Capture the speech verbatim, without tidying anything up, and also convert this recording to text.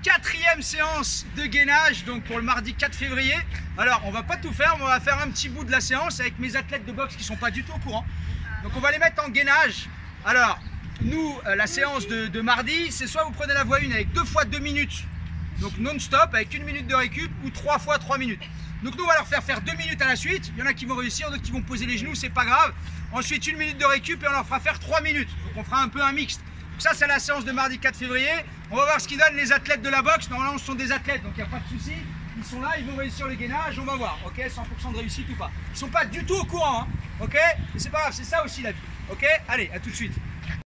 quatrième séance de gainage, donc pour le mardi quatre février. Alors, on va pas tout faire, mais on va faire un petit bout de la séance avec mes athlètes de boxe qui sont pas du tout au courant. Donc, on va les mettre en gainage. Alors, nous, la séance de, de mardi, c'est soit vous prenez la voie une avec deux fois deux minutes, donc non-stop, avec une minute de récup, ou trois fois trois minutes. Donc, nous, on va leur faire faire deux minutes à la suite. Il y en a qui vont réussir, d'autres qui vont poser les genoux, c'est pas grave. Ensuite, une minute de récup et on leur fera faire trois minutes. Donc, on fera un peu un mixte. Donc ça, c'est la séance de mardi quatre février. On va voir ce qu'ils donnent les athlètes de la boxe. Normalement, ce sont des athlètes, donc il n'y a pas de souci. Ils sont là, ils vont réussir le gainage, on va voir, ok, cent pour cent de réussite ou pas. Ils ne sont pas du tout au courant, hein, ok. Mais c'est pas grave, c'est ça aussi la vie, ok. Allez, à tout de suite.